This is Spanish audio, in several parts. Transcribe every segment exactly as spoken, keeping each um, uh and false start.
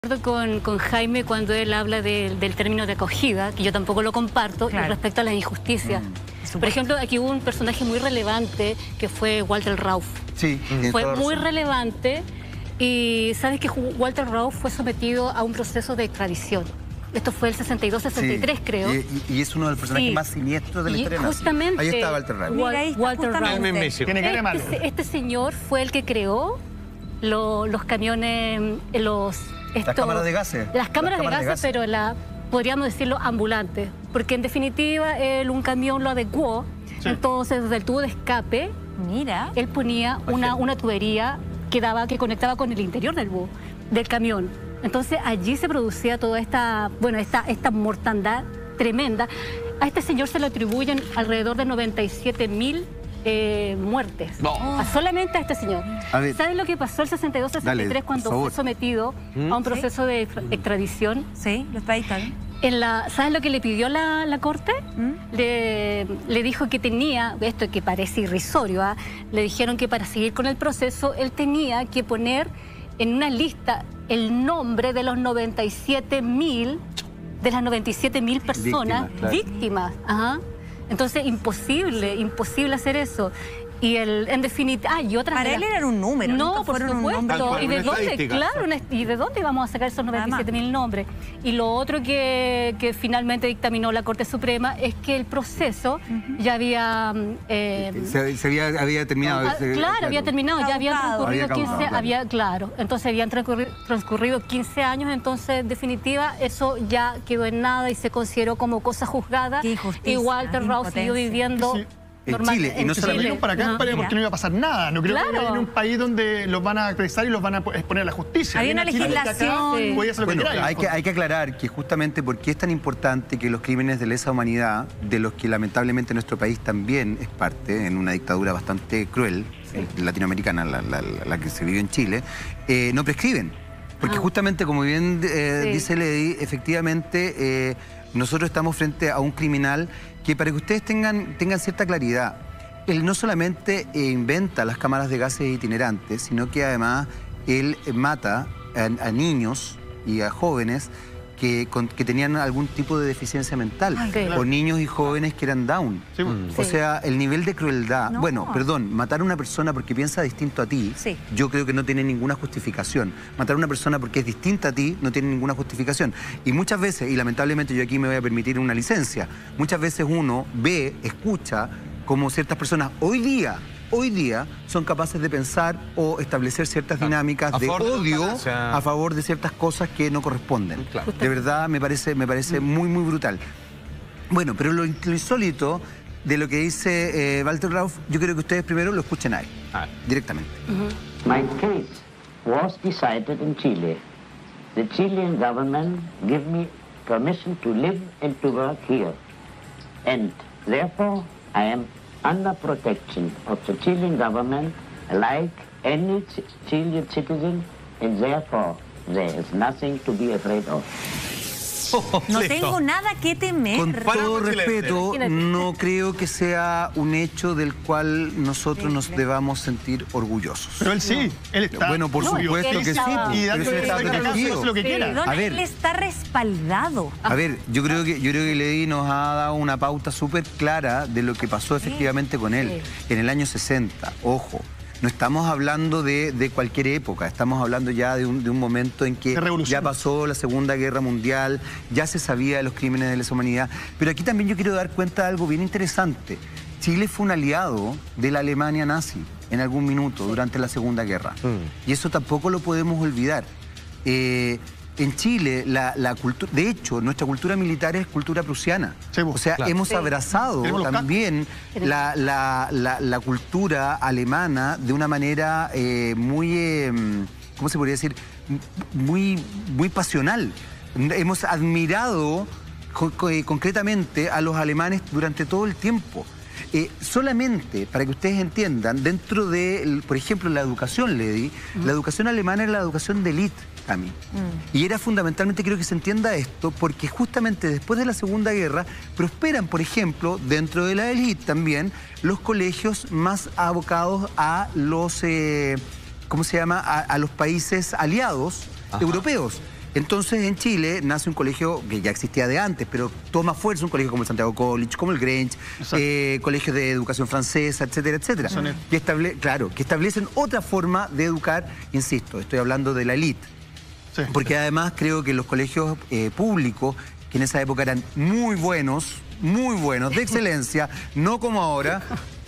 Con, con Jaime cuando él habla de, del término de acogida, que yo tampoco lo comparto, claro, respecto a la injusticia. Mm, Por ejemplo, aquí hubo un personaje muy relevante que fue Walter Rauff. Sí, fue muy relevante y sabes que Walter Rauff fue sometido a un proceso de extradición. Esto fue el sesenta y dos sesenta y tres, sí, creo. Y, y es uno de los personajes sí. más siniestros de la historia. Justamente. Ahí está Walter Rauff. Wal ahí está Walter Rauff. Este, este señor fue el que creó lo, los camiones, los... Esto, las cámaras de gases. Las cámaras, las cámaras de, gases, de gases, pero la, podríamos decirlo ambulantes. Porque en definitiva, él un camión lo adecuó. Sí. Entonces, desde el tubo de escape, mira, él ponía una, una tubería que, daba, que conectaba con el interior del bus, del camión. Entonces, allí se producía toda esta, bueno, esta, esta mortandad tremenda. A este señor se le atribuyen alrededor de noventa y siete mil Eh, muertes. No. A solamente a este señor. ¿Sabes lo que pasó el sesenta y dos sesenta y tres cuando fue sometido ¿Mm? a un proceso ¿Sí? de extradición? Sí, los países. En la, ¿Sabes lo que le pidió la, la corte? ¿Mm? Le, le dijo que tenía, esto que parece irrisorio, ¿eh? le dijeron que para seguir con el proceso él tenía que poner en una lista el nombre de los noventa y siete mil, de las noventa y siete mil personas víctimas. Claro. víctimas. Ajá. Entonces, imposible, imposible hacer eso. Y el, en definitiva, ah, y otras... Para él eran un número, no, por supuesto. Un ¿Y de dónde, claro, una, y de dónde vamos a sacar esos noventa y siete mil nombres? Y lo otro que, que finalmente dictaminó la Corte Suprema es que el proceso uh-huh. ya había... Eh, se, se había, había terminado. Ah, ese, claro, claro, había terminado, ya habían transcurrido había quince... Claro. Había, claro, entonces habían transcurrido, transcurrido quince años, entonces, en definitiva, eso ya quedó en nada y se consideró como cosa juzgada. Y Walter Rauff siguió viviendo... Sí. En Normal, Chile, y no solamente para acá, para porque no iba a pasar nada. No creo claro. que vaya en un país donde los van a apresar y los van a exponer a la justicia. Había una legislación. Sí. Bueno, hay que, hay que aclarar que justamente porque es tan importante que los crímenes de lesa humanidad, de los que lamentablemente nuestro país también es parte, en una dictadura bastante cruel, sí. latinoamericana, la, la, la que se vive en Chile, eh, no prescriben. Porque ah. justamente, como bien eh, sí. dice Lady, efectivamente eh, nosotros estamos frente a un criminal que, para que ustedes tengan, tengan cierta claridad, él no solamente eh, inventa las cámaras de gases itinerantes, sino que además él mata a, a niños y a jóvenes que, con, que tenían algún tipo de deficiencia mental, Ay, claro. o niños y jóvenes que eran down. Sí. Mm. O sea, el nivel de crueldad, no. bueno, perdón, matar a una persona porque piensa distinto a ti, sí. yo creo que no tiene ninguna justificación. Matar a una persona porque es distinta a ti no tiene ninguna justificación. Y muchas veces, y lamentablemente yo aquí me voy a permitir una licencia, muchas veces uno ve, escucha como ciertas personas hoy día, hoy día son capaces de pensar o establecer ciertas dinámicas de odio a favor de ciertas cosas que no corresponden. Claro. De verdad me parece, me parece mm. muy, muy brutal. Bueno, pero lo, lo insólito de lo que dice eh, Walter Rauff, yo creo que ustedes primero lo escuchen ahí, ah. directamente. Uh-huh. My case was decided in Chile. The Chilean government gave me permission to live and to work here. And therefore I am under protection of the Chilean government, like any Ch Chilean citizen, and therefore there is nothing to be afraid of. No tengo nada que temer. Con todo respeto, no creo que sea un hecho del cual nosotros sí, nos sí. debamos sentir orgullosos. Pero él sí, no. él está. Bueno, por no, supuesto que sí. Y pero él está protegido. Lo que quiera. A ver, él está respaldado. A ver, yo creo que yo creo que Lady nos ha dado una pauta súper clara de lo que pasó efectivamente con él en el año sesenta. Ojo. No estamos hablando de, de cualquier época, estamos hablando ya de un, de un momento en que ya pasó la Segunda Guerra Mundial, ya se sabía de los crímenes de lesa humanidad. Pero aquí también yo quiero dar cuenta de algo bien interesante. Chile fue un aliado de la Alemania nazi en algún minuto durante la Segunda Guerra. Mm. Y eso tampoco lo podemos olvidar. Eh, En Chile, la, la cultura, de hecho, nuestra cultura militar es cultura prusiana. Sí, o sea, claro. hemos sí. abrazado también la, la, la, la cultura alemana de una manera eh, muy, eh, ¿cómo se podría decir? Muy, muy pasional. Hemos admirado eh, concretamente a los alemanes durante todo el tiempo. Eh, solamente, para que ustedes entiendan, dentro de, por ejemplo, la educación, Lady, uh-huh. la educación alemana era la educación de élite, a mí. Uh-huh. Y era fundamentalmente, creo que se entienda esto, porque justamente después de la Segunda Guerra prosperan, por ejemplo, dentro de la élite también, los colegios más abocados a los, eh, ¿cómo se llama?, a, a los países aliados Ajá. europeos. Entonces en Chile nace un colegio que ya existía de antes, pero toma fuerza un colegio como el Santiago College, como el Grange, eh, colegios de educación francesa, etcétera, etcétera. Que estable, claro, que establecen otra forma de educar, insisto, estoy hablando de la élite. Sí, porque sí. Además creo que los colegios eh, públicos, que en esa época eran muy buenos, muy buenos, de excelencia, no como ahora,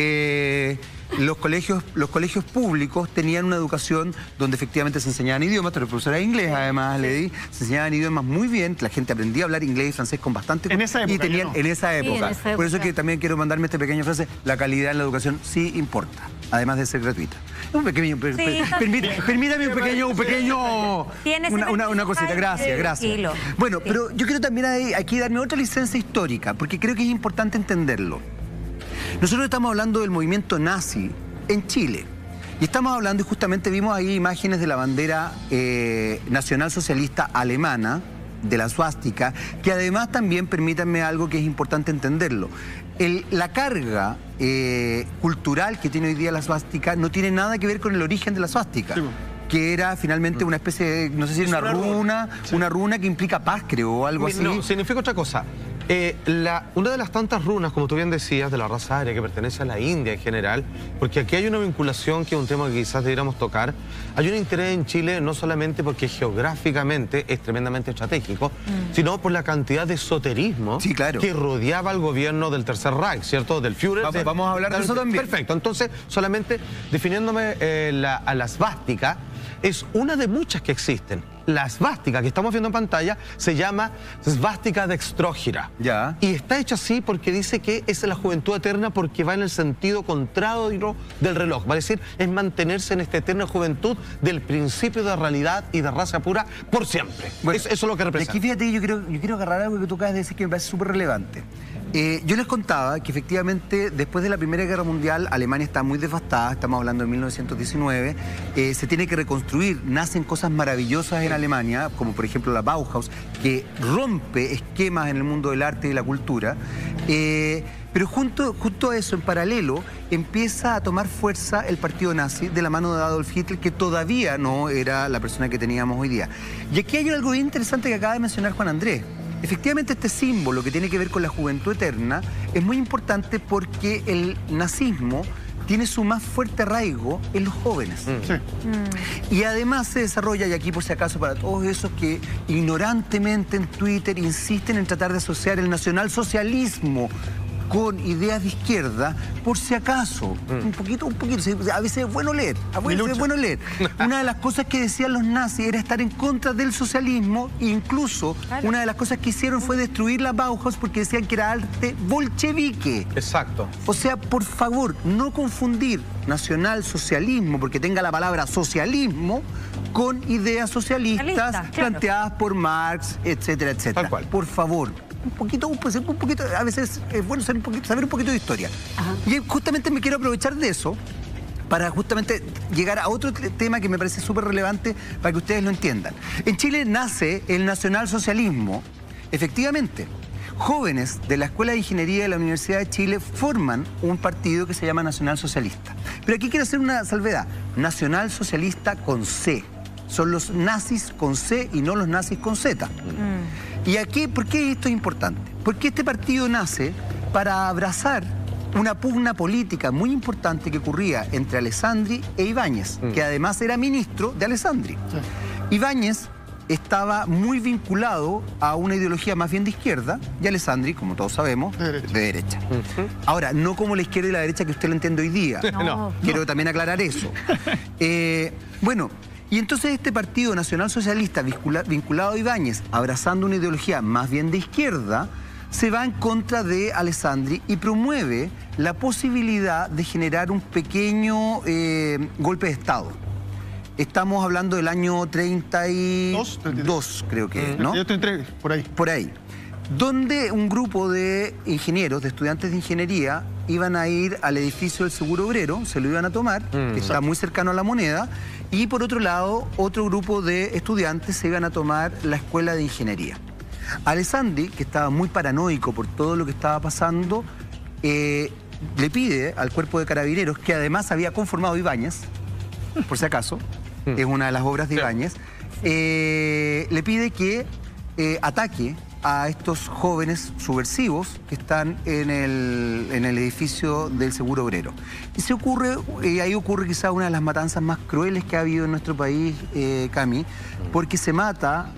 eh, Los colegios, los colegios públicos tenían una educación donde efectivamente se enseñaban idiomas, pero profesora de inglés además, le di, se enseñaban idiomas muy bien, la gente aprendía a hablar inglés y francés con bastante... En esa época, y tenían, no. en, esa época. Sí, en esa época. Por eso que también quiero mandarme esta pequeña frase, la calidad en la educación sí importa, además de ser gratuita. Un pequeño, per, per, sí, permí, permítame un pequeño, un pequeño una, una, una cosita, gracias, gracias. Bueno, pero yo quiero también aquí darme otra licencia histórica, porque creo que es importante entenderlo. Nosotros estamos hablando del movimiento nazi en Chile. Y estamos hablando, y justamente vimos ahí imágenes de la bandera eh, nacionalsocialista alemana, de la suástica, que además también, permítanme algo que es importante entenderlo. El, la carga eh, cultural que tiene hoy día la suástica no tiene nada que ver con el origen de la suástica. Sí. Que era finalmente una especie de, no sé si era una, una runa, runa sí. una runa que implica paz, creo, o algo así. No, significa otra cosa. Eh, la, una de las tantas runas, como tú bien decías, de la raza aria que pertenece a la India en general, porque aquí hay una vinculación que es un tema que quizás debiéramos tocar. Hay un interés en Chile no solamente porque geográficamente es tremendamente estratégico, mm. sino por la cantidad de esoterismo sí, claro. que rodeaba al gobierno del Tercer Reich, ¿cierto? Del Führer. Vamos, vamos a hablar de eso también. Perfecto. Entonces, solamente definiéndome eh, la, a la svástica, es una de muchas que existen. La svástica que estamos viendo en pantalla se llama svástica dextrógira. Ya. Y está hecha así porque dice que es la juventud eterna porque va en el sentido contrario del reloj. Va a decir, es mantenerse en esta eterna juventud del principio de realidad y de raza pura por siempre. Bueno, eso, eso es lo que representa. Aquí fíjate, yo quiero, yo quiero agarrar algo que tú acabas de decir que me parece súper relevante. Eh, yo les contaba que efectivamente después de la Primera Guerra Mundial Alemania está muy devastada, estamos hablando de mil novecientos diecinueve, eh, se tiene que reconstruir, nacen cosas maravillosas en Alemania, como por ejemplo la Bauhaus, que rompe esquemas en el mundo del arte y la cultura, eh, pero junto, junto a eso, en paralelo, empieza a tomar fuerza el partido nazi de la mano de Adolf Hitler, que todavía no era la persona que teníamos hoy día. Y aquí hay algo bien interesante que acaba de mencionar Juan Andrés. Efectivamente, este símbolo que tiene que ver con la juventud eterna es muy importante porque el nazismo tiene su más fuerte arraigo en los jóvenes. Sí. Mm. Y además se desarrolla, y aquí por si acaso para todos esos que ignorantemente en Twitter insisten en tratar de asociar el nacionalsocialismo con ideas de izquierda, por si acaso, mm. un poquito, un poquito, a veces es bueno leer, a veces es bueno leer. Una de las cosas que decían los nazis era estar en contra del socialismo, e incluso claro. una de las cosas que hicieron fue destruir la Bauhaus porque decían que era arte bolchevique. Exacto. O sea, por favor, no confundir nacionalsocialismo, porque tenga la palabra socialismo, con ideas socialistas claro. planteadas por Marx, etcétera, etcétera. Tal cual. Por favor. Un poquito, un poquito, a veces es bueno saber un poquito, saber un poquito de historia. Ajá. Y justamente me quiero aprovechar de eso para justamente llegar a otro tema que me parece súper relevante para que ustedes lo entiendan. En Chile nace el nacionalsocialismo, efectivamente. Jóvenes de la Escuela de Ingeniería de la Universidad de Chile forman un partido que se llama Nacional Socialista. Pero aquí quiero hacer una salvedad. Nacional Socialista con C. Son los nazis con C y no los nazis con Z. Mm. Y aquí, ¿por qué esto es importante? Porque este partido nace para abrazar una pugna política muy importante que ocurría entre Alessandri e Ibáñez, mm. que además era ministro de Alessandri. Sí. Ibáñez estaba muy vinculado a una ideología más bien de izquierda y Alessandri, como todos sabemos, de derecha. De derecha. Uh-huh. Ahora, no como la izquierda y la derecha que usted lo entiende hoy día. No. Quiero no. también aclarar eso. eh, bueno... Y entonces este partido nacional socialista vinculado a Ibáñez, abrazando una ideología más bien de izquierda, se va en contra de Alessandri y promueve la posibilidad de generar un pequeño eh, golpe de Estado. Estamos hablando del año treinta y dos, creo que es, ¿no? Yo estoy entre, por ahí. Por ahí. Donde un grupo de ingenieros, de estudiantes de ingeniería, iban a ir al edificio del Seguro Obrero, se lo iban a tomar, mm. que está muy cercano a la Moneda, y por otro lado, otro grupo de estudiantes se iban a tomar la Escuela de Ingeniería. Alessandri, que estaba muy paranoico por todo lo que estaba pasando, eh, le pide al cuerpo de carabineros, que además había conformado Ibáñez, por si acaso, mm. es una de las obras de Ibáñez, eh, le pide que eh, ataque a estos jóvenes subversivos que están en el, en el edificio del Seguro Obrero. Y se ocurre, y ahí ocurre quizá una de las matanzas más crueles que ha habido en nuestro país, eh, Cami, porque se mata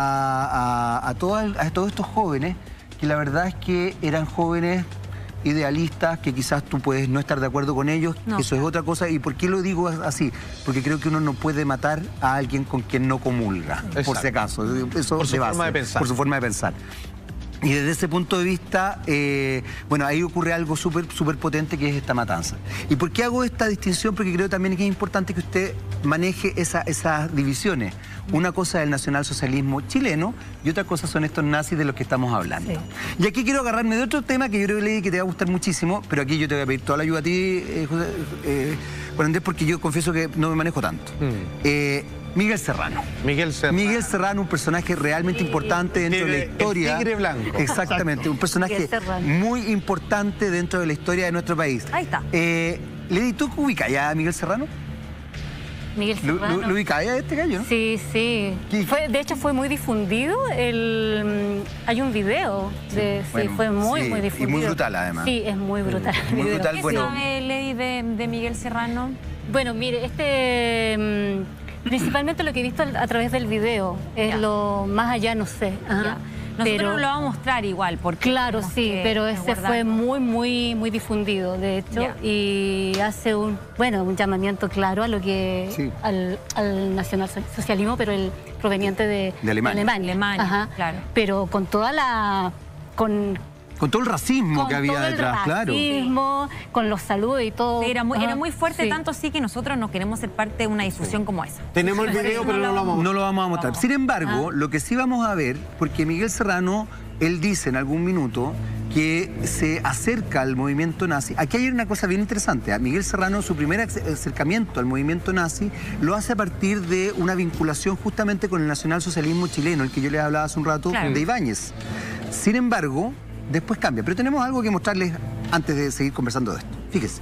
a, a, a, toda, a todos estos jóvenes que la verdad es que eran jóvenes idealistas, que quizás tú puedes no estar de acuerdo con ellos, no. Eso es otra cosa. ¿Y por qué lo digo así? Porque creo que uno no puede matar a alguien con quien no comulga, exacto, por si acaso. Eso por su base, forma de pensar. Por su forma de pensar. Y desde ese punto de vista, eh, bueno, ahí ocurre algo súper súper potente que es esta matanza. ¿Y por qué hago esta distinción? Porque creo también que es importante que usted maneje esa, esas divisiones. Una cosa es el nacionalsocialismo chileno y otra cosa son estos nazis de los que estamos hablando. Sí. Y aquí quiero agarrarme de otro tema que yo creo, Lady, que te va a gustar muchísimo, pero aquí yo te voy a pedir toda la ayuda a ti, eh, José, eh, Juan Andrés, porque yo confieso que no me manejo tanto. Mm. Eh, Miguel Serrano. Miguel Serrano. Miguel Serrano, un personaje realmente importante dentro tigre, de la historia. El tigre blanco. Exactamente, un personaje muy importante dentro de la historia de nuestro país. Ahí está. Eh, Lady, ¿tú ubicas ya a Miguel Serrano? Miguel Serrano. ¿Lo, lo ubicáis a este gallo, no? Sí, sí. Fue, de hecho, fue muy difundido. El, hay un video. De, sí, bueno, fue muy, sí, muy difundido. Y muy brutal, además. Sí, es muy brutal. Muy brutal, ¿Qué bueno. sabe, Lady, de, de Miguel Serrano? Bueno, mire, este... Principalmente lo que he visto a través del video. Es ya. Lo más allá, no sé. Ajá. Nosotros pero, lo vamos a mostrar igual, porque... Claro, sí, pero ese fue muy, muy, muy difundido, de hecho, yeah. Y hace un, bueno, un llamamiento claro a lo que... Sí. Al, al nacionalsocialismo, pero el proveniente de, de Alemania. De Alemania, Alemania ajá. Claro. Pero con toda la... Con, Con todo el racismo con que había todo detrás, el racismo, claro. Con los saludos y todo. Sí, era, muy, ah, era muy fuerte, sí. Tanto así que nosotros no queremos ser parte de una discusión sí. como esa. Tenemos el video, pero no lo vamos a mostrar. No lo vamos a mostrar. Sin embargo, ah. lo que sí vamos a ver, porque Miguel Serrano, él dice en algún minuto que se acerca al movimiento nazi. Aquí hay una cosa bien interesante. A Miguel Serrano, su primer acercamiento al movimiento nazi lo hace a partir de una vinculación justamente con el nacionalsocialismo chileno, el que yo les hablaba hace un rato, claro. de Ibáñez. Sin embargo, después cambia. Pero tenemos algo que mostrarles antes de seguir conversando de esto. Fíjese.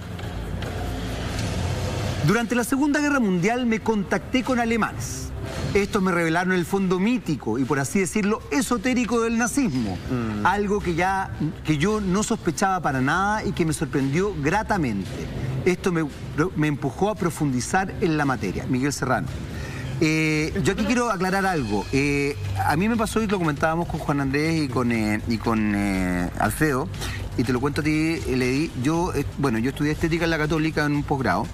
Durante la Segunda Guerra Mundial me contacté con alemanes. Estos me revelaron el fondo mítico y, por así decirlo, esotérico del nazismo. Mm. Algo que, ya, que yo no sospechaba para nada y que me sorprendió gratamente. Esto me, me empujó a profundizar en la materia. Miguel Serrano. Eh, yo aquí quiero aclarar algo. Eh, a mí me pasó, y lo comentábamos con Juan Andrés y con, eh, y con eh, Alfredo, y te lo cuento a ti, Lady. Yo, eh, bueno, yo estudié estética en la Católica en un posgrado.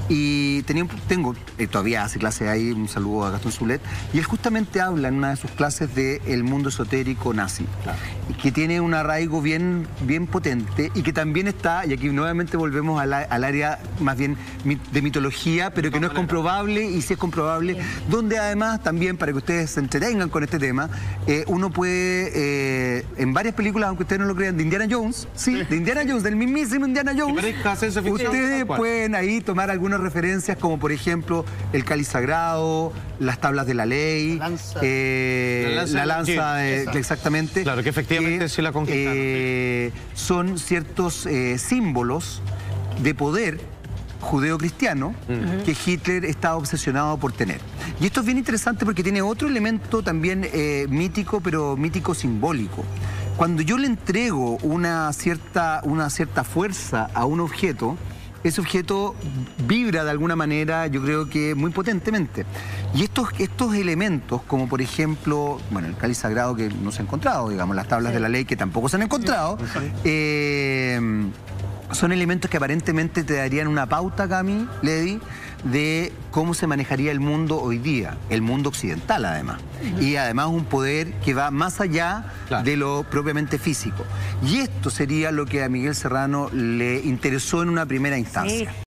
Y tenía, tengo, eh, todavía hace clase ahí, un saludo a Gastón Zulet, y él justamente habla en una de sus clases del mundo esotérico nazi, claro. que tiene un arraigo bien, bien potente y que también está, y aquí nuevamente volvemos al, al área más bien de mitología, pero que no es comprobable, y sí es comprobable, sí. donde además también, para que ustedes se entretengan con este tema, eh, uno puede, eh, en varias películas, aunque ustedes no lo crean, de Indiana Jones, sí, de Indiana Jones, del mismísimo Indiana Jones, ustedes pueden ahí tomar algunos referencias como por ejemplo el cáliz sagrado, las tablas de la ley, la lanza, eh, la lanza, la lanza de, de, exactamente. Claro, que efectivamente que, sí la conquistaron. Eh, son ciertos eh, símbolos de poder judeo-cristiano uh-huh. que Hitler estaba obsesionado por tener. Y esto es bien interesante porque tiene otro elemento también eh, mítico, pero mítico simbólico. Cuando yo le entrego una cierta, una cierta fuerza a un objeto, ese objeto vibra de alguna manera, yo creo que muy potentemente. Y estos, estos elementos, como por ejemplo, bueno, el cáliz sagrado que no se ha encontrado, digamos, las tablas sí. de la ley que tampoco se han encontrado, sí. eh, son elementos que aparentemente te darían una pauta, Cami, Lady, de cómo se manejaría el mundo hoy día, el mundo occidental además. Uh-huh. Y además un poder que va más allá claro. de lo propiamente físico. Y esto sería lo que a Miguel Serrano le interesó en una primera instancia. Sí.